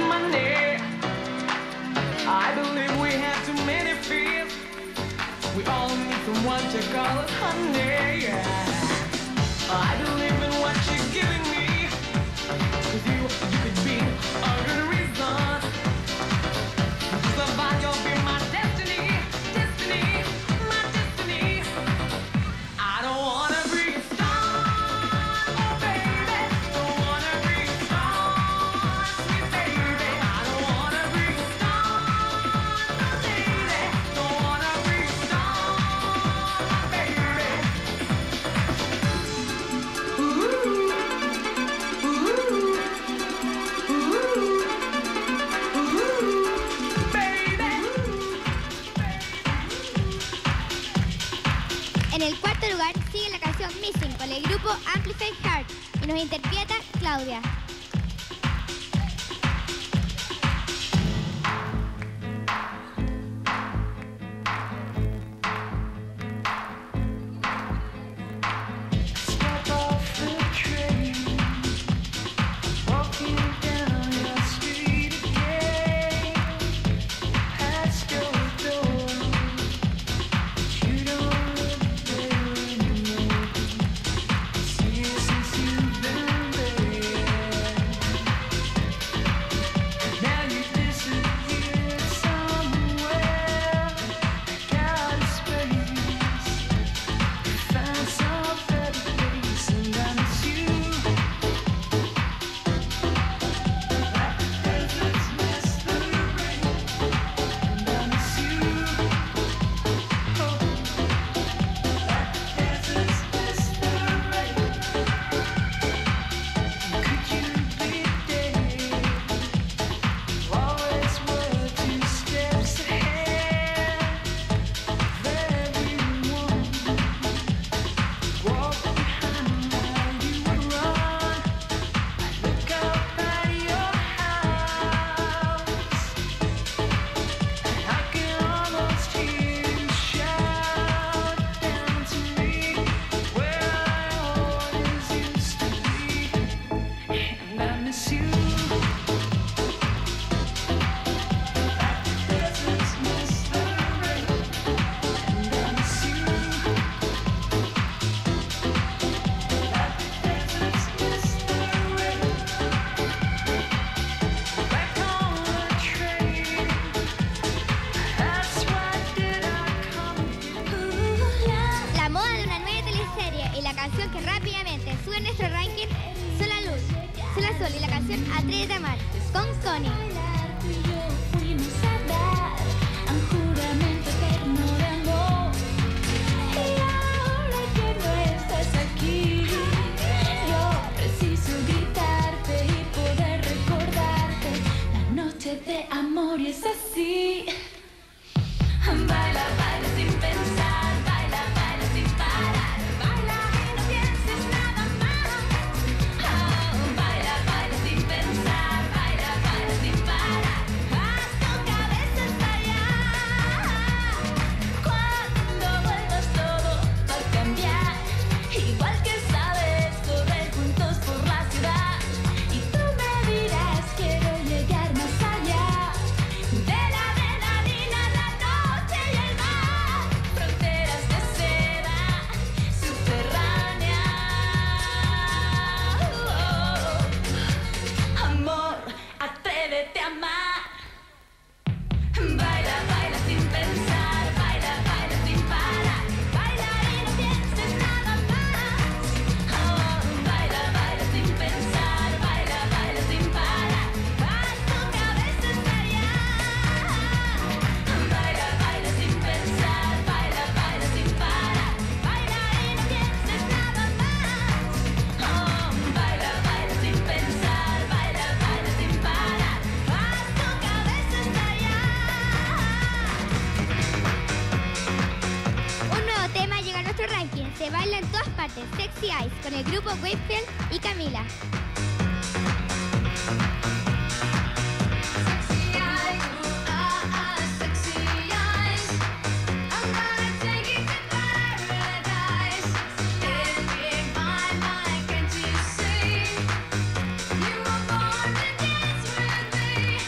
money. I believe we have too many fears. We all need someone to call us honey. Yeah. I believe in what you're giving me, 'cause you could be a good reason to survive. You'll be my destiny, destiny, my destiny. I don't wanna be a star, oh baby. Don't wanna be a star, sweet baby. I don't wanna be a star, no lady. Don't wanna be a star, my baby. Ooh, ooh, ooh, baby. En el cuarto lugar sigue la canción Missing con el grupo Amplified Heart y nos interpreta Claudia. Step off the train, walking down your street again, past your door. You don't look there anymore. It's years since you've been there. Now you disappeared somewhere, back out of space. Found some better place, and I miss you. Like the deserts miss the rain, and I miss you. Oh, like the deserts miss the rain. Could you be there? Always were 2 steps ahead of everyone. Walk behind while you would run. I look up at your house, and I can almost hear you shout down to me where I always used to be, and I miss you. Like the deserts miss the rain, and I miss you. Like the deserts miss the rain. Back on the train, that's why did I come. La moda de una nueva teleserie y la canción que rápidamente sube en nuestro ranking son la luz, son la sol y la canción Atrévete a amar con Connie. Tú y yo fuimos a dar a un juramento eterno de amor. Y ahora que no estás aquí, yo preciso gritarte y poder recordarte la noche de amor, y es así. Baila, baila sin pensar, baila, baila sin parar. Baila y no pienses nada más. Oh, baila, baila sin pensar, baila, baila sin parar. Haz tu cabeza estallar. Cuando vuelvas todo va a cambiar. Igual que sabes correr juntos por la ciudad. Y tú me dirás, quiero llegar más allá. De la adrenalina, la noche y el mar. Fronteras de seda subterránea. Amor, atrévete a amar. Baila, baila sin pensar, baila, baila sin parar. Baila y no pienses nada más. Oh, baila, baila sin pensar, baila, baila sin parar. Haz tu cabeza estallar. Baila, baila sin pensar, baila, baila sin parar. Baila y no pienses nada más. Oh, baila, baila sin pensar, baila, baila sin parar. Haz tu cabeza estallar. Un nuevo tema llega a nuestro ranking, se baila en todas partes, Sexy Eyes con el grupo Wakefield y Camila. Sexy eyes, sexy eyes. I'm gonna take you to paradise. In my mind, can't you see? You were born to dance with me.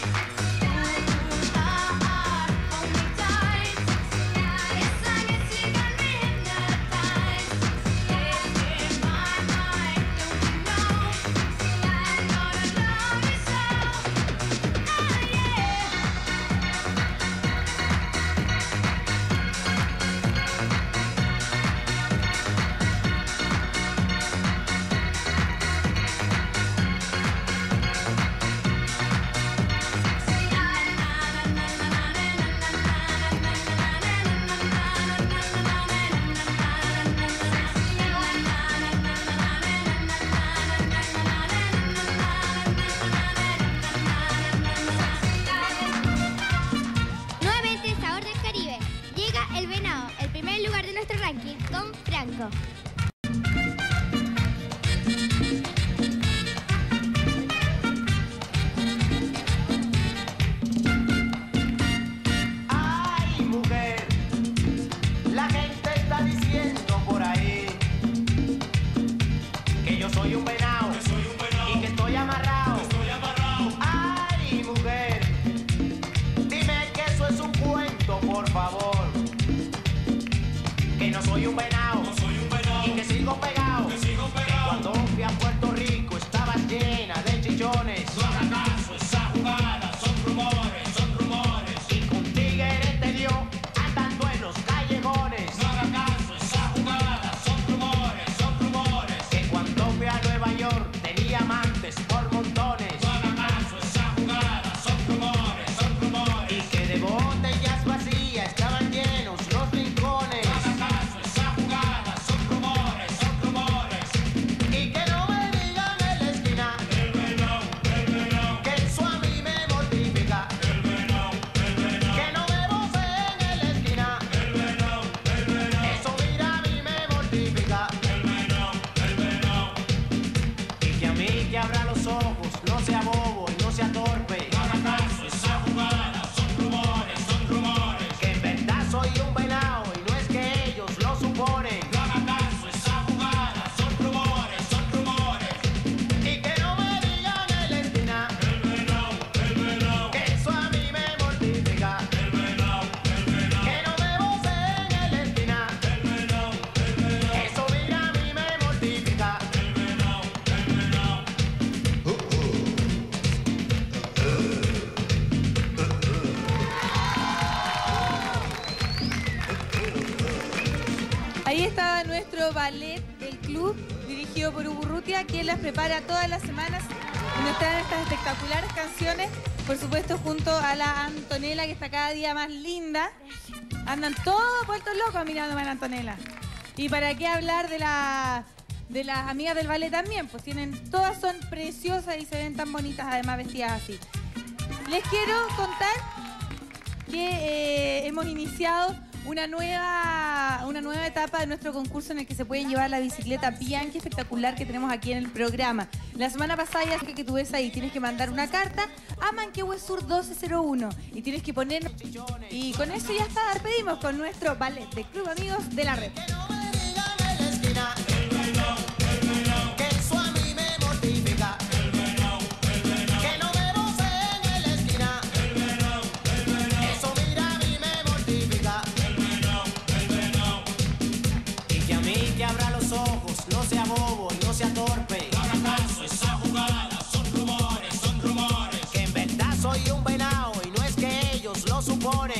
soy un venado, y que estoy amarrado. Ay, mujer, dime que eso es un cuento, por favor. Que no soy un venado, y que sigo pegado. Que cuando fui a Puerto Rico estaba llena de chichones. No haga caso, esa jugada son rumores, son rumores. Y con tigres te dio andando en los callejones. No haga caso, esa jugada son rumores, son rumores. Que cuando fui a Nueva York tenía amantes por montones. No haga caso, esa jugada son rumores, son rumores. Y que de botellas vacías estaban llenos los rincones. No haga caso, esa jugada son rumores, son rumores. Y que no me digan en la esquina que eso a mí me mortifica. Que no me voceen en la esquina, eso mira a mí me mortifica. Y que a mí que abra los ojos, no sea bobo y no sea torpe. No haga caso, esa jugada son rumores, son rumores. Que en verdad soy un venado y no es que ellos lo suponen. No haga caso, esa jugada son rumores, son rumores. Y que no me digan en la esquina que eso a mí me mortifica. Que no me voceen en la esquina, eso mira a mí me mortifica. Ahí estaba nuestro ballet del club, dirigido por Hugo Urrutia, quien las prepara todas las semanas y nos traen estas espectaculares canciones, por supuesto junto a la Antonella, que está cada día más linda. Andan todos vueltos locos mirando a la Antonella. Y para qué hablar de las amigas del ballet también, pues todas son preciosas y se ven tan bonitas, además vestidas así. Les quiero contar que hemos iniciado una nueva etapa de nuestro concurso en el que se pueden llevar la bicicleta Bianchi espectacular que tenemos aquí en el programa. La semana pasada ya que tú ves ahí, tienes que mandar una carta a Manquehue Sur 1201 y tienes que poner... Y con eso ya está, despedimos con nuestro ballet de Club Amigos de la Red. Que no me digan en la esquina que eso a mí me mortifica. Que no me voceen en la esquina, eso mira a mí me mortifica. Y que a mí que abra los ojos, no sea bobo y no sea torpe. No haga caso, esa jugada son rumores, son rumores. Que en verdad soy un venado y no es que ellos lo suponen.